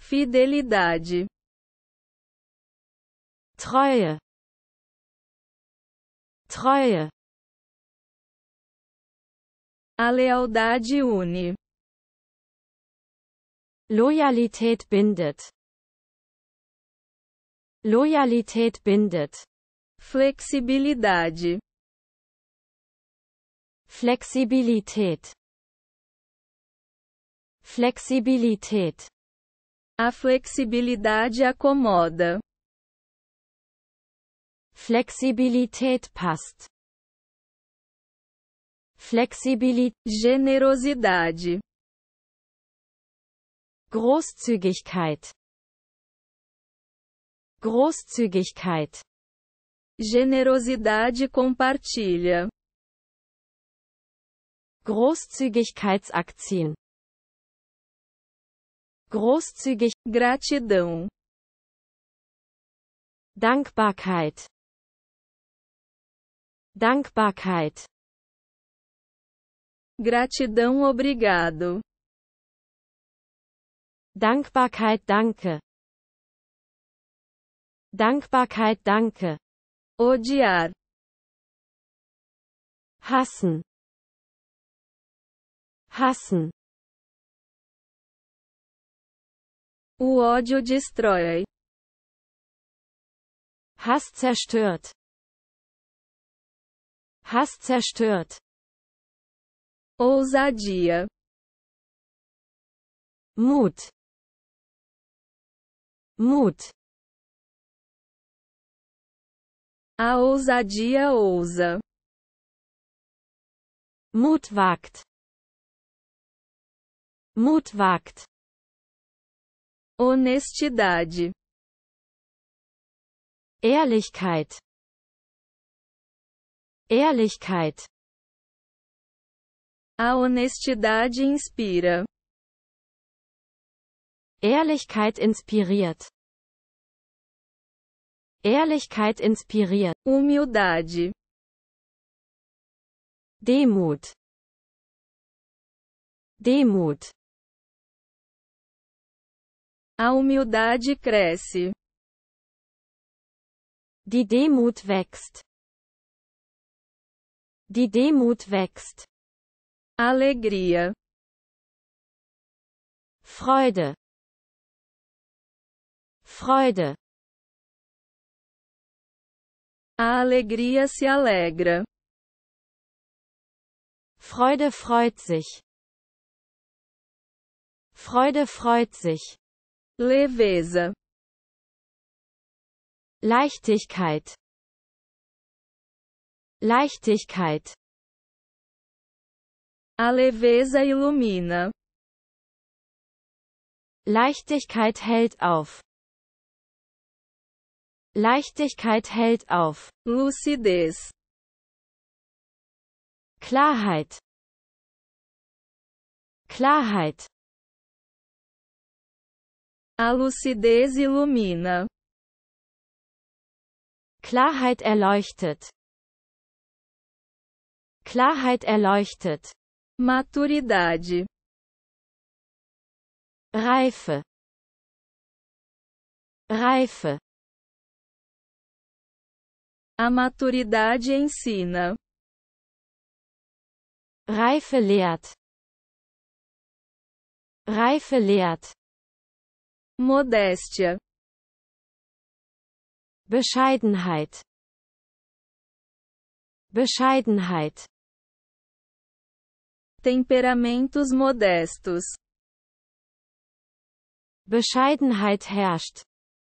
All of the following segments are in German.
Fidelidade. Treue. Treue. A lealdade une. Loyalität bindet. Loyalität bindet. Flexibilidade. Flexibilität. Flexibilität. A flexibilidade acomoda. Flexibilität passt. Flexibilität. Generosidade. Großzügigkeit. Großzügigkeit. Generosidade compartilha. Großzügigkeitsaktien. Großzügig. Gratidão. Dankbarkeit. Dankbarkeit. Gratidão, obrigado. Dankbarkeit, danke. Dankbarkeit, danke. Odiar. Hassen. Hassen. O ódio destrói. Hass zerstört. Hass zerstört. Ousadia. Mut. Mut. A ousadia ousa. Mut wagt. Mut wagt. Honestidade. Ehrlichkeit. Ehrlichkeit. A honestidade inspira. Ehrlichkeit inspiriert. Ehrlichkeit inspiriert. Humildade. Demut. Demut. A humildade cresce. Die Demut wächst. Die Demut wächst. Alegria. Freude. Freude. A alegria se alegra. Freude freut sich. Freude freut sich. Leveza. Leichtigkeit. Leichtigkeit. A leveza ilumina. Leichtigkeit hält auf. Leichtigkeit hält auf. Lucidez. Klarheit. Klarheit. A lucidez ilumina. Klarheit erleuchtet. Klarheit erleuchtet. Maturidade. Reife. Reife. A maturidade ensina. Reife lehrt. Reife lehrt. Modéstia. Bescheidenheit. Bescheidenheit. Temperamentos modestos. Bescheidenheit herrscht.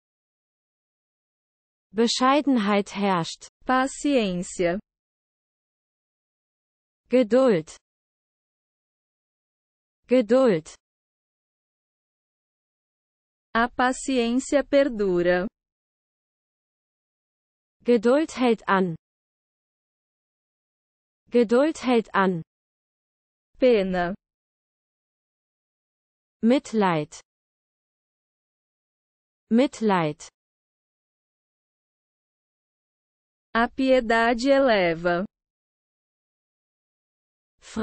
Bescheidenheit herrscht. Paciência. Geduld. Geduld. A paciência perdura. Geduld hält an. Geduld hält an. Pena. Mitleid. Mitleid. A piedade eleva.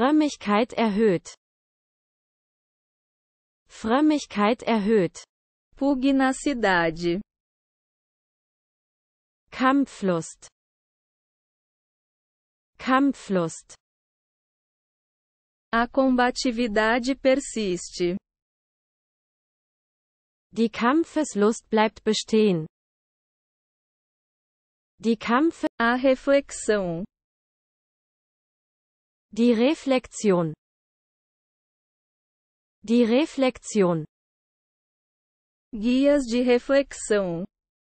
Frömmigkeit erhöht. Frömmigkeit erhöht. Pugnacidade. Kampflust. Kampflust. A combatividade persiste. Die Kampfeslust bleibt bestehen. Die Kampfe. A reflexão. Die Reflexion. Die Reflexion. Guias de reflexão.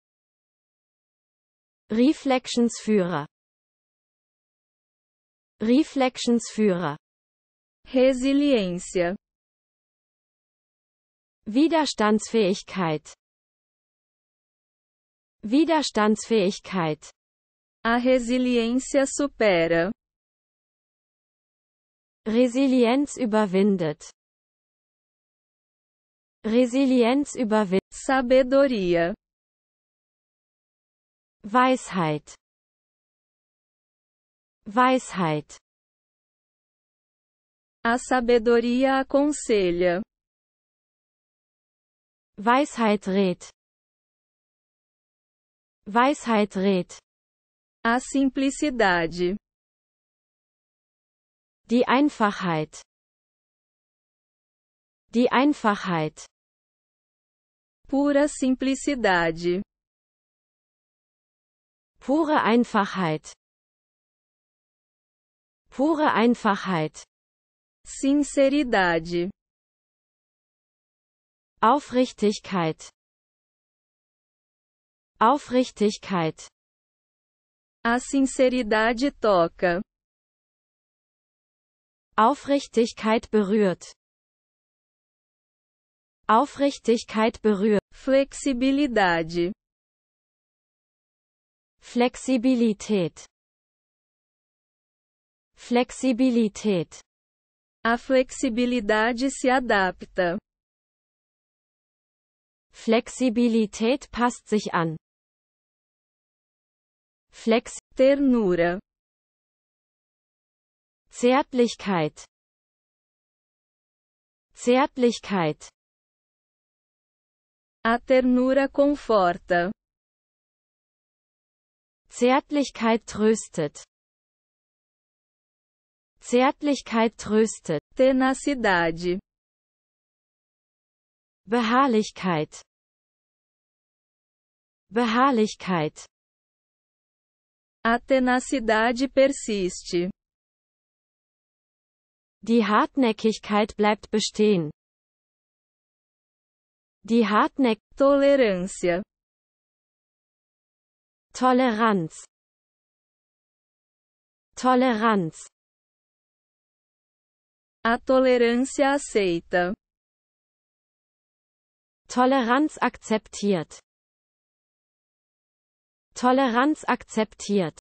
Reflexionsführer. Reflexionsführer. Resiliência. Widerstandsfähigkeit. Widerstandsfähigkeit. A resiliência supera. Resilienz überwindet. Resilienz überwindet. Sabedoria. Weisheit. Weisheit. A sabedoria aconselha. Weisheit rät. Weisheit rät. A simplicidade. Die Einfachheit. Die Einfachheit. Pura simplicidade. Pure Einfachheit. Pure Einfachheit. Sinceridade. Aufrichtigkeit. Aufrichtigkeit. A sinceridade toca. Aufrichtigkeit berührt. Aufrichtigkeit berührt. Flexibilidade. Flexibilität. Flexibilität. A flexibilidade se adapta. Flexibilität passt sich an. Ternura. Zärtlichkeit. Zärtlichkeit. A ternura conforta. Zärtlichkeit tröstet. Zärtlichkeit tröstet. Tenacidade. Beharrlichkeit. Beharrlichkeit. A tenacidade persiste. Die Hartnäckigkeit bleibt bestehen. Die Tolerância. Toleranz. Toleranz. A tolerância aceita. Toleranz akzeptiert. Toleranz akzeptiert.